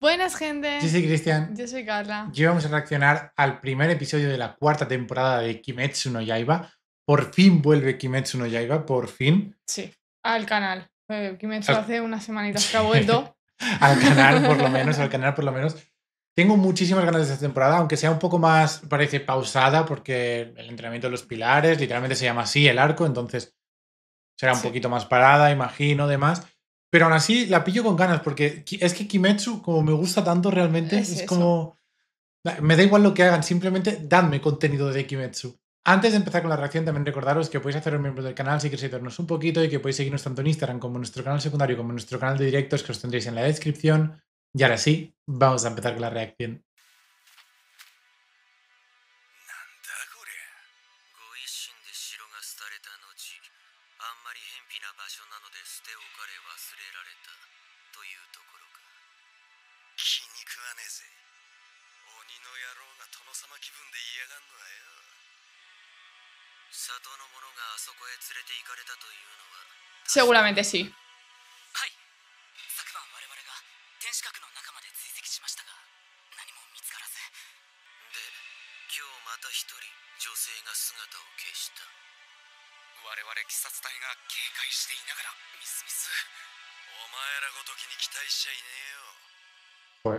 Buenas, Yo gente. soy Cristian. Yo soy Carla. Y vamos a reaccionar al primer episodio de la cuarta temporada de Kimetsu no Yaiba. Por fin vuelve Kimetsu no Yaiba, por fin. Sí, al canal. Kimetsu Al, hace unas semanitas que ha vuelto. al canal, por lo menos, al canal, por lo menos. Tengo muchísimas ganas de esta temporada, aunque sea un poco más, parece, pausada, porque el entrenamiento de los pilares, literalmente se llama así el arco, entonces será un Sí, poquito más parada, imagino, demás. Pero aún así la pillo con ganas, porque es que Kimetsu, como me gusta tanto realmente, es es eso. como... Me da igual lo que hagan, simplemente dadme contenido de Kimetsu. Antes de empezar con la reacción, también recordaros que podéis haceros miembros del canal si queréis ayudarnos un poquito y que podéis seguirnos tanto en Instagram como en nuestro canal secundario como en nuestro canal de directos que os tendréis en la descripción. Y ahora sí, vamos a empezar con la reacción. Seguramente sí. はい。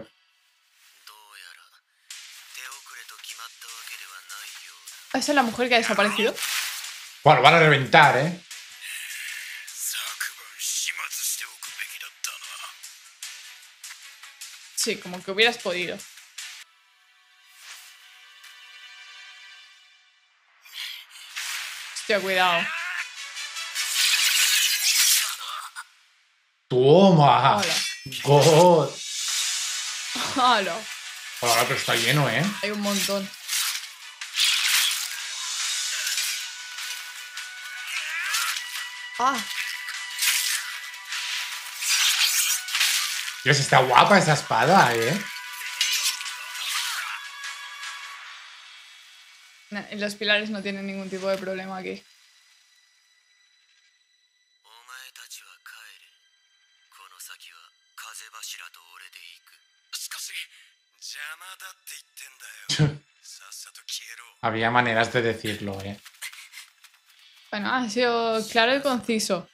¿Esa es la mujer que ha desaparecido? Bueno, van a reventar, ¿eh? Sí, como que hubieras podido. Hostia, cuidado. ¡Toma! Hola. ¡God! Hola. Hola, pero está lleno, ¿eh? Hay un montón. Ah, Dios, está guapa esa espada, ¿eh? los pilares no tienen ningún tipo de problema aquí. Había maneras de decirlo, ¿eh? Bueno, ha sido claro y conciso.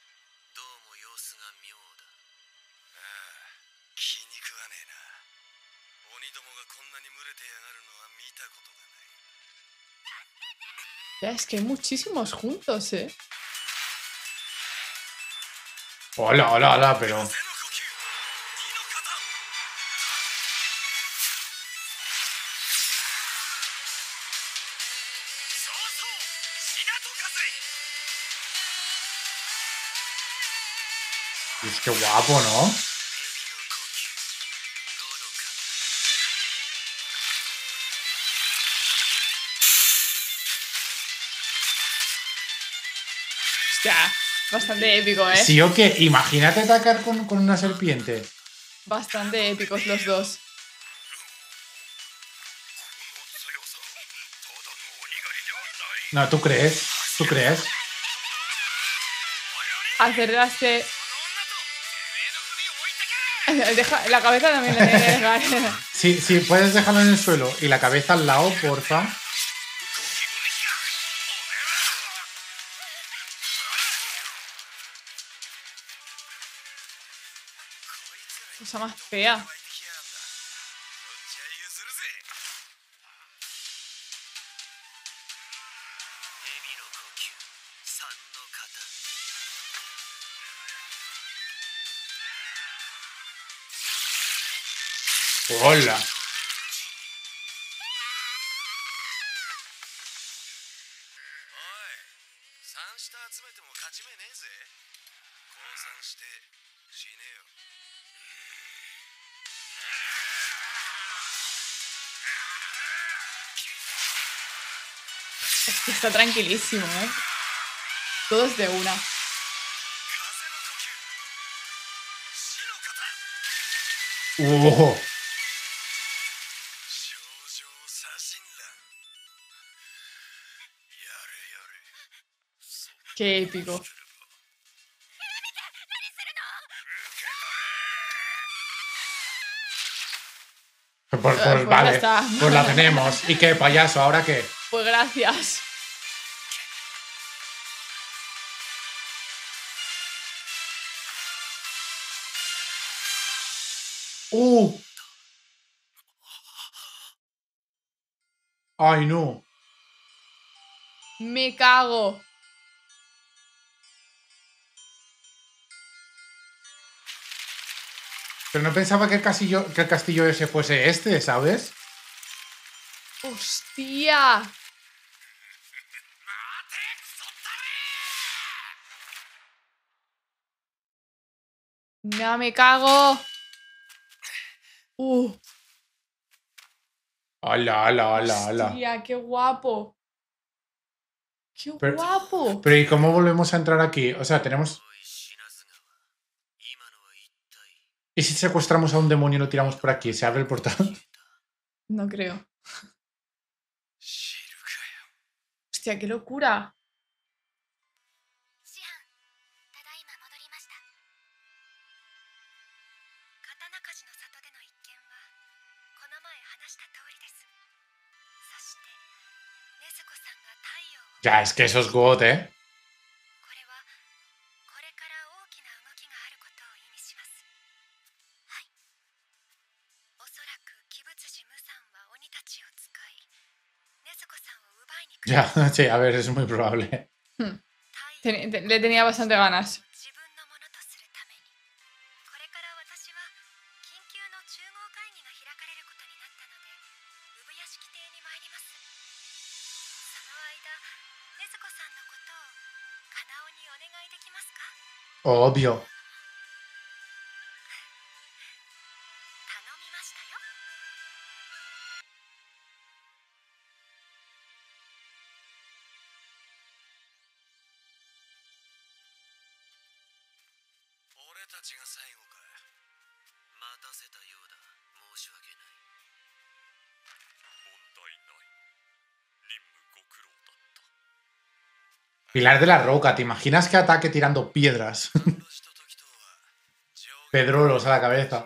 Ya, es que hay muchísimos juntos, ¿eh? Hola, hola, hola, pero... Es que guapo, ¿no? Hostia, bastante épico, ¿eh? Sí o qué, imagínate atacar con una serpiente. Bastante épicos los dos. No, ¿tú crees? ¿Tú crees? Acercarse. La cabeza también le tiene que dejar. Sí, puedes dejarlo en el suelo y la cabeza al lado, porfa. Cosa más fea. Hola. Es que está tranquilísimo, ¿eh? Todos de una. Qué épico. Pues ya vale, está. pues la tenemos. ¿Y qué, payaso? ¿Ahora qué? Pues gracias. ¡Uh! ¡Ay, no! Me cago. Pero no pensaba que el castillo ese fuese este, ¿sabes? ¡Hostia! No me cago. ¡Hala, hala, hala, hala! Hostia, qué guapo. ¡Qué Pero, guapo! pero ¿y cómo volvemos a entrar aquí? O sea, tenemos... ¿Y si secuestramos a un demonio y lo tiramos por aquí? ¿Se abre el portal? No creo. Hostia, qué locura. 師範ただいま戻りました。刀鍛冶の里での一件はこの前話した通りです。そして禰豆子さんが太陽を Ya, es que eso es God, ¿eh? これはこれから大きな動きがあることを意味します。はい。おそらく鬼物寺無惨は鬼たちを使い禰豆子さんを奪いに来る。 Ya, sí, a ver, es muy probable. Le tenía bastante ganas. 自分のものとするためにこれから私は緊急の中合会議が開かれることになったので産屋敷邸に参ります。その間禰豆子さんのことをカナオにお願いできますか？ Obvio. 頼みましたよ。 俺たちが最後か。待たせたようだ。申し訳ない。問題ない。任務ご苦労だった。 Pilar de la Roca, ¿te imaginas que ataque tirando piedras? 私と時とは上下 Pedrolos a la cabeza.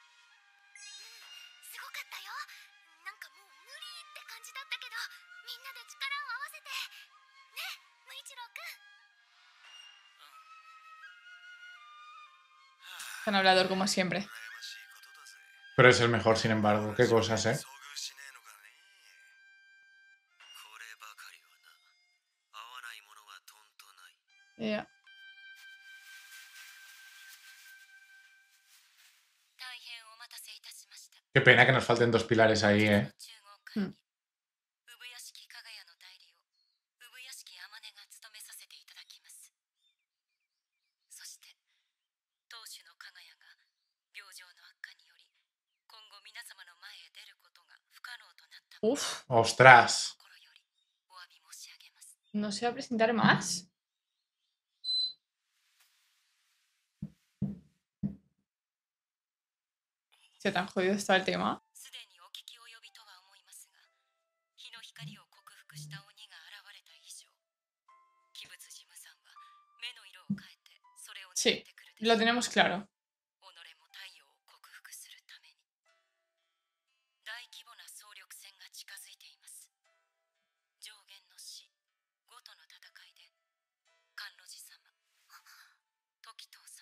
すごかったよ。なんかもう無理って感じだったけどみんなで力を合わせてね、無一郎くん。 Tan hablador como siempre. 羨ましいことだぜ。 Pero es el mejor, sin embargo. Qué cosas, ¿eh? 遭遇しねえのかね。こればかりはな。合わないものはとんとない。 Ya. 大変お待たせいたしました。 Qué pena que nos falten dos pilares ahí, ¿eh? 中合会議、産屋敷加賀屋の代理を産屋敷天音が務めさせていただきます。そして当主の加賀屋が病状の悪化により今後皆様の前へ出ることが不可能となった Uf, Ostras. 心よりお詫び申し上げます。 ¿no se va a presentar más? ¿Se tan jodido está el tema? すでにお聞き及びとは思いますが、日の光を克服した鬼が現れた以上、鬼物寺無惨は目の色を変えてそれを狙 Sí, ってくるでしょ lo う。 tenemos claro. 己も太陽を克服するために大規模な総力戦が近づいています。上限の死ごとの戦いで甘露寺様、時藤様、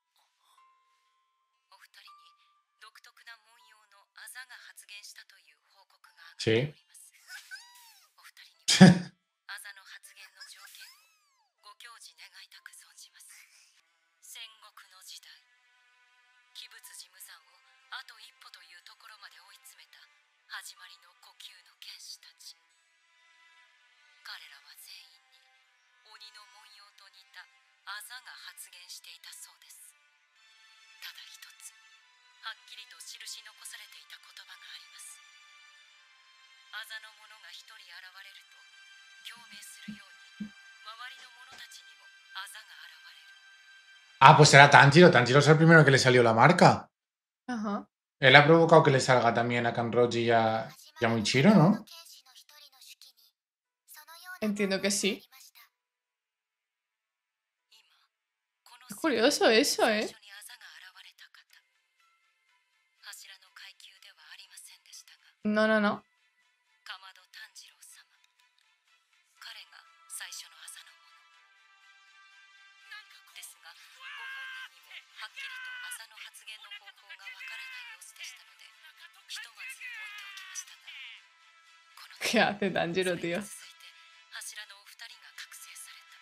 お二人に独特な文様のあざが発現したという報告が上がっております。お二人にはあざの発現の条件をご教示願いたく存じます。戦国の時代、鬼物寺無惨をあと一歩というところまで追い詰めた始まりの呼吸の剣士たち。彼らは全員に鬼の文様と似たあざが発現していたそうです。ただ一つはっきりと印残されていた言葉があります。あざの者が一人現れると共鳴するように周りの者たちにもあざが現れる。 Ah, pues era Tanjiro. Tanjiro es el primero que le salió la marca. Ajá. Él ha provocado que le salga también a Kanroji y a Muichiro, ¿no? Entiendo que sí. Qué curioso eso, ¿eh? の階級ではありませんでしたが、 No, no, no. かまど炭治郎様、彼が最初の朝のものですが、ご本人にもはっきりと朝の発言の方法がわからない様子でしたので、ひとまず置いておきましたが、この ¿Qué hace Tanjiro, それに tío? 続いて柱のお二人が覚醒された。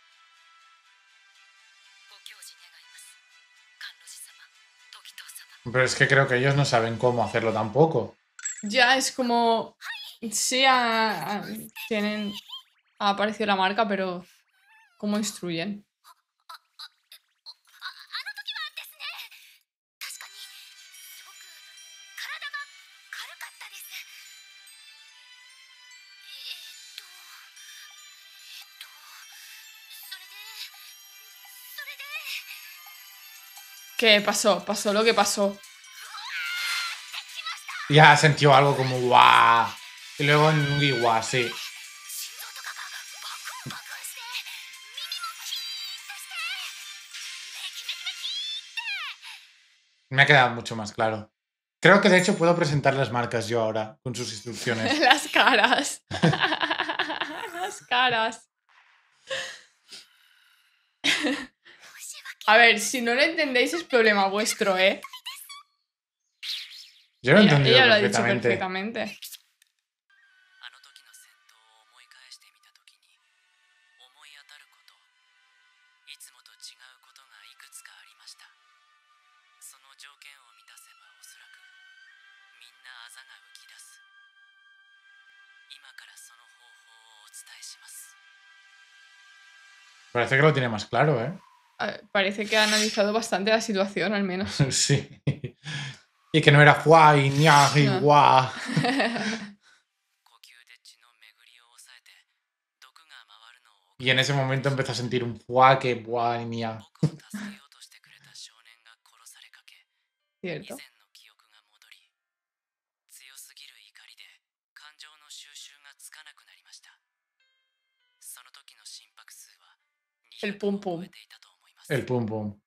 ご教示願います。甘露寺様、時藤様。 Pero es que creo que ellos no saben cómo hacerlo tampoco. Ya es como... Sí, tienen... Ha aparecido la marca, pero... ¿Cómo instruyen? あの時はですね、確かにすごく体が軽かったです。それで ¿Qué pasó? Pasó lo que pasó. Ya sentió algo como guau. Y luego en un guau, sí. 心臓とかがバクンバクンして、耳もキーッとして、メキメキメキーって。 Me ha quedado mucho más claro. Creo que de hecho puedo presentar las marcas yo ahora, con sus instrucciones. Las caras. Las caras. A ver, si no lo entendéis es problema vuestro, ¿eh? Yo lo he entendido Ella lo ha dicho perfectamente. perfectamente. あの時の戦闘を思い返してみた時に思い当たること、いつもと違うことがいくつかありました。その条件を満たせばおそらくみんなあざが浮き出す。今からその方法をお伝えします。 Parece que lo tiene más claro, ¿eh? Parece que ha analizado bastante la situación, al menos. Sí. Y que no era fuá y ña y No. guau. 呼吸で血の巡りを抑えて毒が回るのを Y en ese momento empezó a sentir un fuá que guau y ña. 僕を助けようとしてくれた少年が殺されかけ、以前 Cierto. の記憶が戻り、強すぎる怒りで感情の収集がつかなくなりました。その時の心拍数は El pum pum. 200を超えていたと思います。 El pum pum.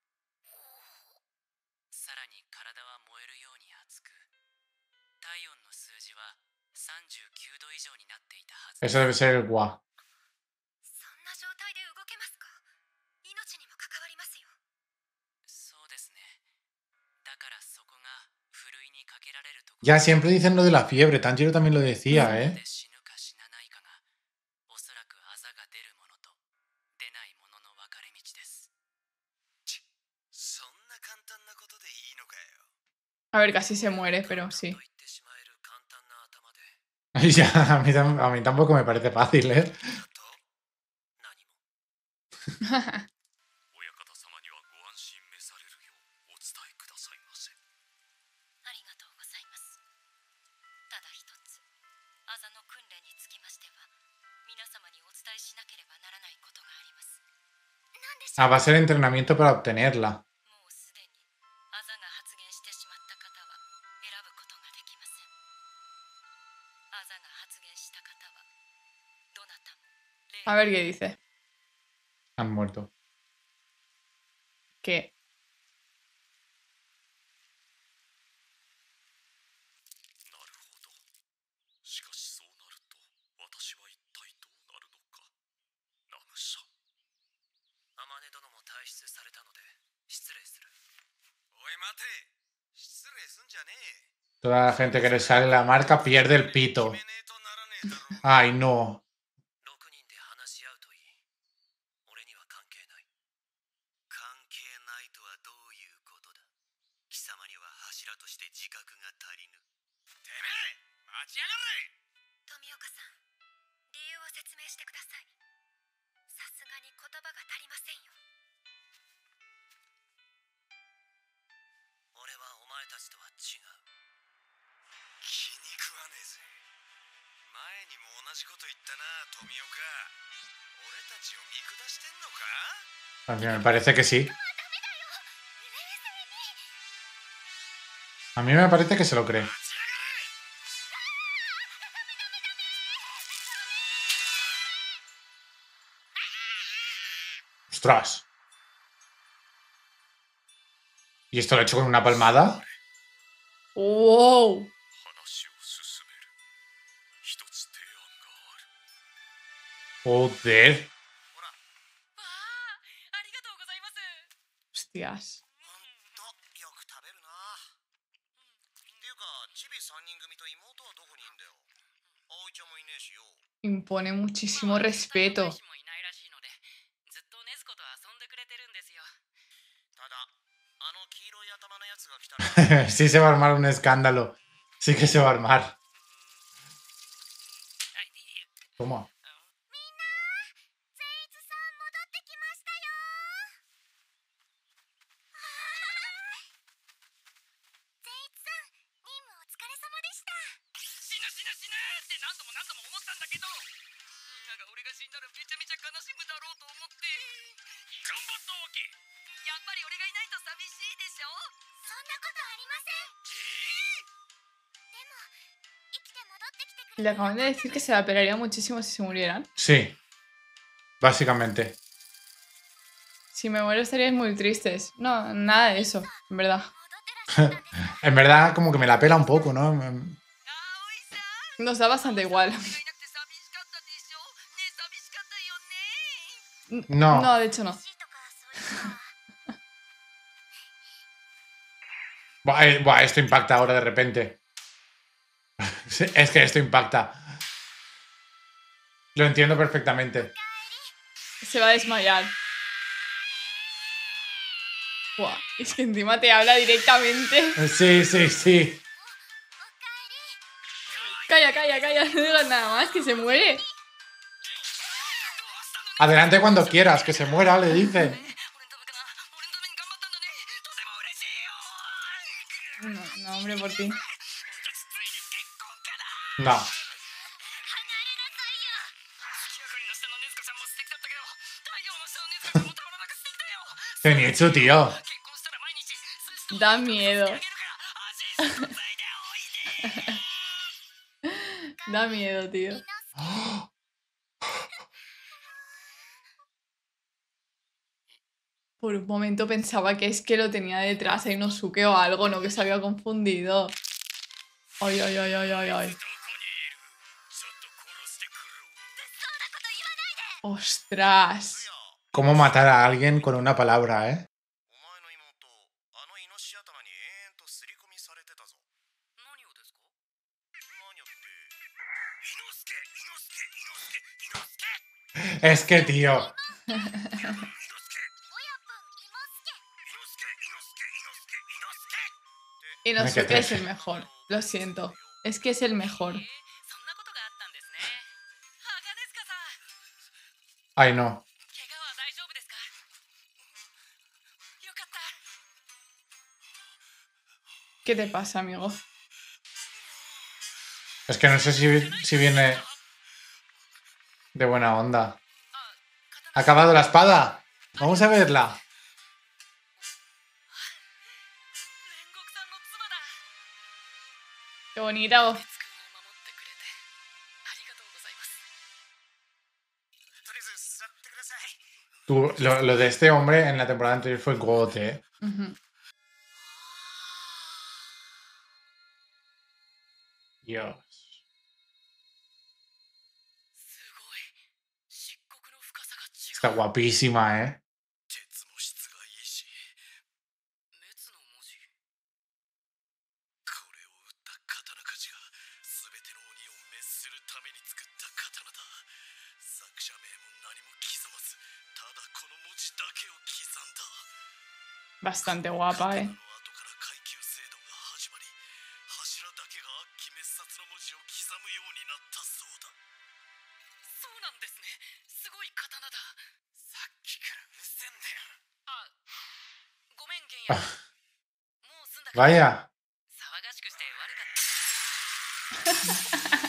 さらに体は燃えるように熱く、体温の数字は39度以上になっていたはずです。 Eso debe ser el guau. そんな状態で動けますか？命にも関わりますよ。 そうですね。だからそこがふるいにかけられるところ。 Ya siempre dicen lo de la fiebre. Tanjiro también lo decía, で ¿eh? 死ぬか死なないかがおそらくあざが出るものと出ないものの分かれ道です。そんな簡単なことでいいのかよ。 A ver, casi se muere, pero sí. と言ってしまえる簡単な頭で Ya, a mí tampoco me parece fácil, ¿eh? だと何も。親方様にはご安心召されるようお伝えくださいませ。 ありがとうございます。ただ一つ、あざの訓練につきましては、皆様にお伝えしなければならないことがあります。何でしょ Ah, う？ va a ser entrenamiento para obtenerla. もうすでにあざが発現してしまった方は選ぶことができません。あざが発現した方はどなたも例 A ver qué dice. Han muerto. Que なるほど。しかしそうなると私は一体どうなるのか。ラムシャ。天音殿も退出されたので失礼する。おい待て。失礼すんじゃねえ。 Toda la gente que le sale la marca pierde el pito. 決めねえとならねえだろう。 Ay, no. 6人で話し合うといい。俺には関係ない。関係ないとはどういうことだ。貴様には柱として自覚が足りぬ。てめえ、待ちやがれ。 富岡さん、理由を説明してください。さすがに言葉が足りませんよ。 俺はお前たちとは違う。気に食わねえぜ。前にも同じこと言ったな、富岡。俺たちを見下してんのか？ Aunque me parece que sí. A mí me parece que se lo cree. 待ちやがれ。 ¡Ostras! ¿Y esto lo he hecho con una palmada? ¡Wow! 話を進める。一つ提案がある。 Joder. ほら、 わあ、ありがとうございます。 Hostias. ほんとよく食べるな。っていうか、チビ3人組と妹はどこにいんだよ。葵ちゃんもいねえしよ。 Impone muchísimo respeto. もいないらしいので、ずっと禰豆子と遊んでくれてるんですよ。 ただ、あの黄色い頭のやつが来たら Sí se va a armar un escándalo. Sí que se va a armar. Toma. ゼイツさん戻ってきましたよ。ゼイツさん、任務お疲れ様でした。 死ぬ死ぬ死ぬって何度も何度も思ったんだけど、みんなが俺が死んだらめちゃめちゃ悲しむだろうと思って。頑張ったわけ。やっぱり俺がいないと寂しいでしょ。 そんなことありません。でも、生きて戻ってきてくれ Le acaban de decir que se la pelaría muchísimo si se murieran. Sí. Básicamente. Si me muero estaríais muy tristes. No, nada de eso, en verdad. 戻ってらっしゃったんですね。 En verdad, como que me la pela un poco, ¿no? あおいさん。 Nos da bastante igual. 俺がいなくて寂しかったでしょ。ねえ寂しかったよね。 No. No, de hecho no. 寂しいとかそういうのは Buah, esto impacta ahora de repente. Es que esto impacta. Lo entiendo perfectamente. Se va a desmayar. Buah, es que encima te habla directamente. Sí, sí, sí. Calla, calla, calla. No digas nada más, que se muere. Adelante cuando quieras, que se muera, le dice. 俺のためかな。俺のために頑張ったんだね。とても嬉しいよ。 No, no, hombre, por ti. ついに結婚かな。 No. 月明かりの下の禰豆子ちゃんも素敵だったけど、太陽の下の禰豆子ちゃんもたまらなく素敵だよ。 Zenitsu, tío. 結婚したら毎日寿司と Da miedo. あげるから足ついでおいで。 Da miedo, tío. Por un momento pensaba que es que lo tenía detrás a Inosuke o algo, no que se había confundido. Ay, ay, ay, ay, ay, ay. どこにいる。ちょっと殺してくる。 Ostras. いや、 ¿Cómo matar a alguien con una palabra, eh? お前の妹、あのイノシシ頭に延々と刷り込みされてたぞ。 何をですか。 何をって。イノスケ、イノスケ、イノスケ、イノスケ。 Es que, tío. イノスケ。 親分、イモスケ。 イノスケ、イノスケ、イノスケ、イノスケ。 Inosuke es el mejor. Lo siento. Es que es el mejor. そんなことがあったんですね。鋼塚さん、 Ay, no. 怪我は大丈夫ですか。よかった。 ¿Qué te pasa, amigo? Es que no sé si viene de buena onda. ¿Ha acabado la espada? Vamos a verla. 煉獄さんの妻だ。 Qué bonito. 鉄君を守ってくれてありがとうございます。 とりあえず座ってください。 Tú, lo de este hombre en la temporada anterior fue God, eh. Ujú. Dios. すごい。漆黒の深さが違う。 Está guapísima, eh. 鉄も質がいいし、 滅の文字。 これを打った刀鍛冶が全ての鬼を滅するために作った刀だ。作者名も何も刻まず、ただこの文字だけを刻んだ。 Bastante guapa, 刀 eh. の後から階級制度が始まり、柱だけが悪鬼滅殺の文字を刻むようになったそうだ。 そうなんですね。すごい刀だ。 さっきからうるせえんだよ。 あ、ごめんゲンヤ。もう済んだから。 Vaya. 騒がしくして悪かった。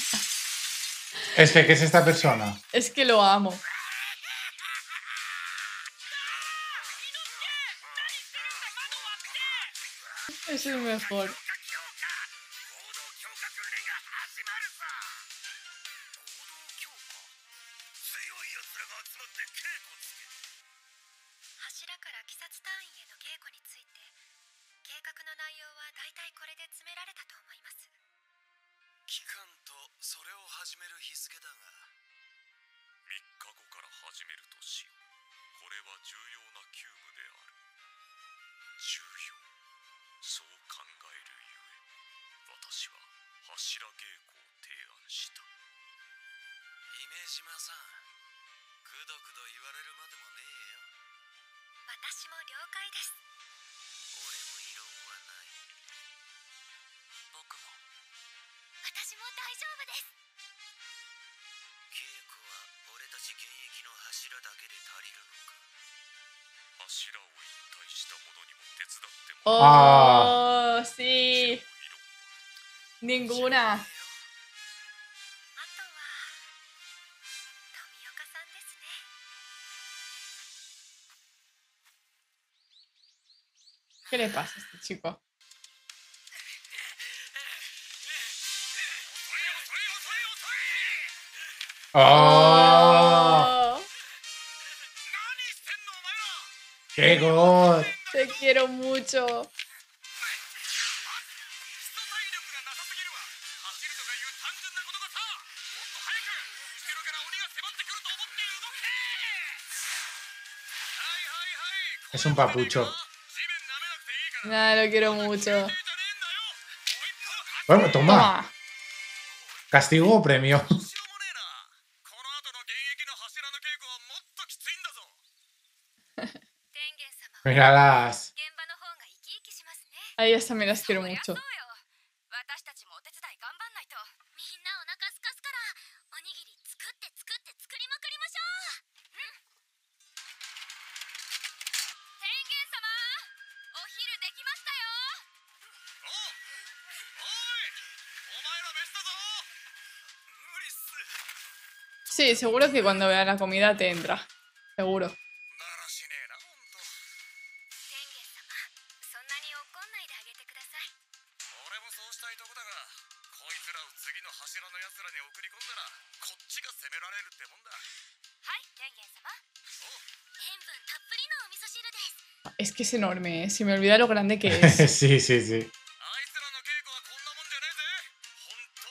Es que, ¿qué es esta persona? Es que lo amo. Es el mejor. 合同強化訓練が始まるさ。合同強化。強い奴らが集まって稽古つけ。 柱から鬼殺隊員への稽古について計画の内内容は大体これで詰められたと思います。 期間とそれを始める日付だが、 3日後から始めるとしよう。これは重要な急務である。重要、そう考えるゆえ、私は柱稽古を提案した。 姫島さん、くどくど言われるまでもねえよ。 私も了解です。 俺も異論はない。 僕も。 私も大丈夫です。 稽古は俺たち現役の柱だけで足りるのか。 柱を引退した者にも手伝ってもらう。 Oh, sí. Ninguna. あとは富岡さんですね。 ¿Qué le pasa a este chico? ¡Oh! Oh, ¡Qué god! te quiero mucho. 基礎体力がなさすぎるわ。走るとかいう単純なことがさ、もっと早く後ろから鬼が迫ってくると思って動け。はいはいはい。 Es un papucho. 地面舐めなくていいから。 Nada, lo quiero mucho. じゃねえんだよ。もう一歩走 Bueno, toma. Toma. ¿Castigo o premio? る。しようもねえな。この後の現役の柱の稽古はもっときついんだぞ。 天元様、 Míralas. 現場の方が生き生きしますね。 A ellas también las quiero そりゃ mucho. そうよ。私たちもお手伝い頑張んないと。みんなお腹すかすからおにぎり作って作って作りまくりましょう。天元様、お昼できましたよ。 おい、お前ら飯だぞ。無理っす。 Sí, seguro que cuando vea la comida te entra. Seguro. だらしねえな、ほんと。 天元様、そんなに怒んないであげてください。 俺もそうしたいとこだが、こいつらを次の柱の奴らに送り込んだらこっちが責められるってもんだ。 はい、天元様。 おう、 塩分たっぷりのお味噌汁です。 Es que es enorme, ¿eh? Se me olvida lo grande que es. Sí, sí, sí. あいつらの稽古はこんなもんじゃねえぜ。ほんと。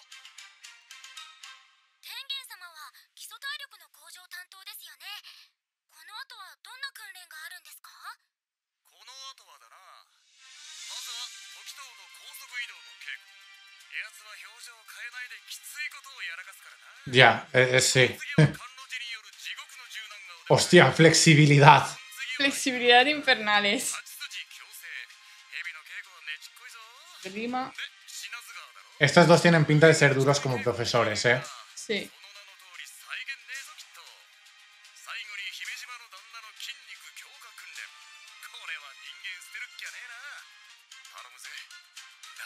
天元様は基礎体力の向上担当ですよね。この後はどんな訓練があるんですか？ この後はだな。まずは時藤の高速移動の稽古。奴は表情を変えないできついことをやらかすからな。 Ya, sí. 次は甘露寺による地獄の柔軟がお手 Hostia, flexibilidad. 次は Flexibilidad infernales. 八筋強制。蛇の稽古はねちっこいぞ。 Grima. で、品津川だろ。 Estos dos tienen pinta de ser duros como profesores, ¿eh? Sí. その名の通り再現ねえぞきっと。最後に姫島の旦那の筋肉強化訓練。これは人間捨てるっきゃねえな。頼むぜ。な。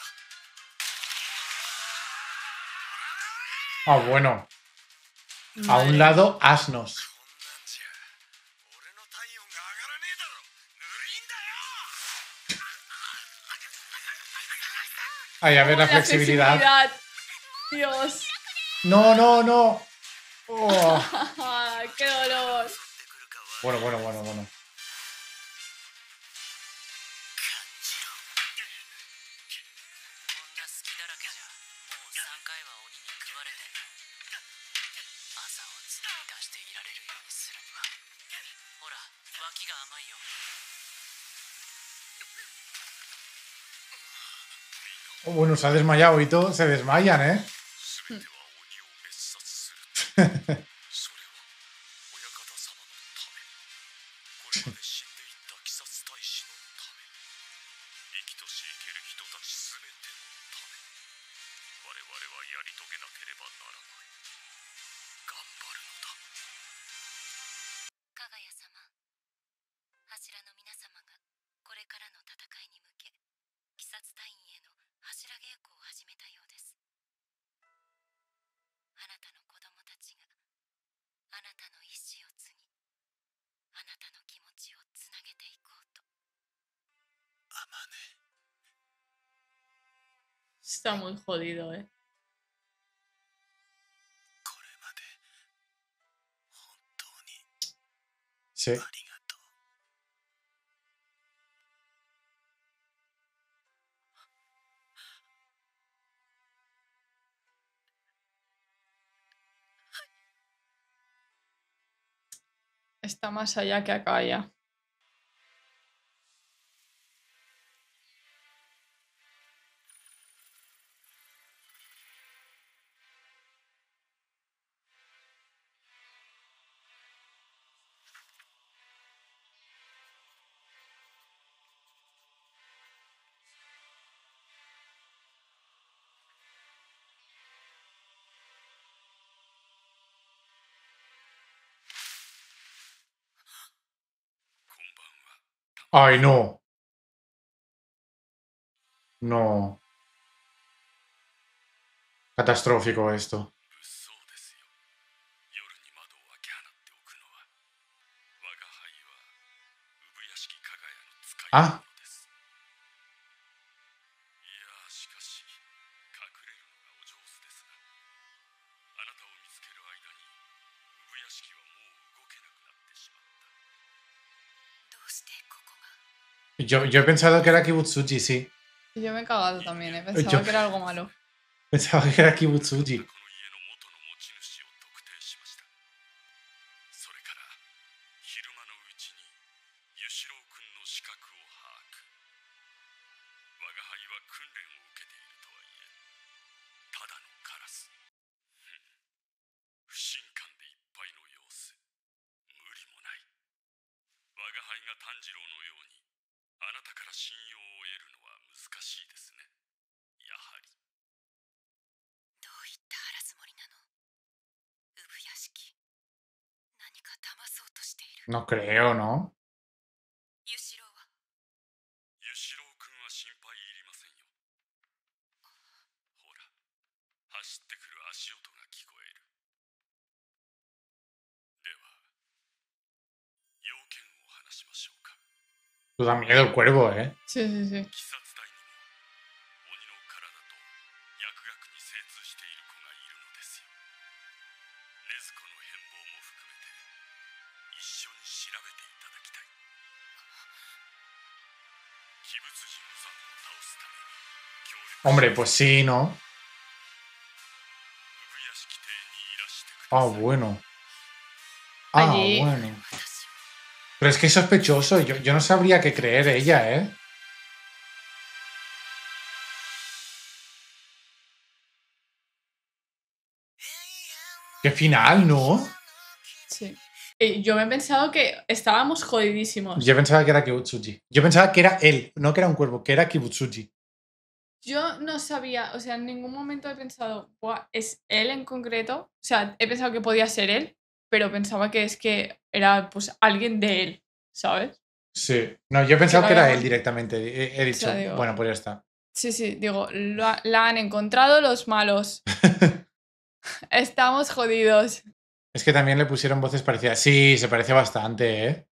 Ah, bueno. A Madre. un lado, asnos. こんなんじゃ俺の体温が上がらねえだろ。ぬるいんだよ。 Ahí, a ver la La flexibilidad. flexibilidad. Dios. No, no, no. Oh. Qué dolor. 襲ってくるかは Bueno, bueno, bueno, bueno. 感じろ。 こんな隙だらけじゃもう3回は鬼に食われて朝を常に出していられるようにするにはほら脇が甘いよ。 Oh, bueno, se ha desmayado y todo. Se desmayan, ¿eh? 全ては鬼を滅殺するため。それは親方様のため。これまで死んでいった鬼殺大使のため。生きとし生ける人たち全てのため。我々はやり遂げなければならない。頑張るのだ。 加賀谷様、柱の皆様がこれからの戦いに向け鬼殺隊員への柱稽古を始めたようです。あなたの子供たちがあなたの意志を継ぎ、あなたの気持ちをつなげていこうと。 あまね。 Está muy jodido, ¿eh? これまで本当に Sí. ありがとう。 Está más allá que acá ya. Ay, no. No. Catastrófico esto. 物騒ですよ。夜に窓を開け放っておくのは。我が輩は産屋敷加賀屋の使いあ物です。いやー、しかし隠れるのがお上手ですが、あなたを見つける間に産屋敷はもう動けなくなってしまった。 どうしてここが Yo he pensado que era Kibutsuji, sí. Yo me he cagado también, pensaba Yo- que era algo malo. Pensaba que era Kibutsuji. この家の元の持ち主を特定しました。それから昼間のうちに湯四郎君の資格を把握。我が輩は訓練を受けているとはいえ、ただのカラス。不信感でいっぱいの様子。無理もない。我が輩が炭治郎のようにあなたから信用を得るのは難しいですね。やはり。 どういった腹積もりなの産屋敷何か騙そうとしている No creo, ¿no? 湯四郎は湯四郎君は心配いりませんよ。ほら、走ってくる足音が聞こえる。では、要件を話しましょうか。 Tú da miedo el cuervo, ¿eh? Sí, sí, sí. 鬼殺隊にも鬼の体と薬学に精通している子がいるのですよ。禰豆子の変貌も含めて一緒に調べていただきたい。鬼物寺無惨を倒すために協力 Hombre, pues sí, ¿no? 産屋敷邸にいらしてくだ Ah, さい。 bueno. Ah, Allí- bueno. 私を Pero es que es sospechoso. Yo no sabría qué creer de ella, ¿eh? Qué final, ¿no? Sí. Yo me he pensado que estábamos jodidísimos. Yo pensaba que era Kibutsuji. Yo pensaba que era él, no que era un cuervo, que era Kibutsuji. Yo no sabía, o sea, en ningún momento he pensado, "Buah, es él en concreto". O sea, he pensado que podía ser él, pero pensaba que es que era pues alguien de él, ¿sabes? Sí. No, yo pensaba que era habíamos- él directamente. He dicho, sea, digo- bueno, pues ya está. Sí, sí, digo, la han encontrado los malos. Estamos jodidos. Es que también le pusieron voces parecidas. Sí, se parece bastante, ¿eh?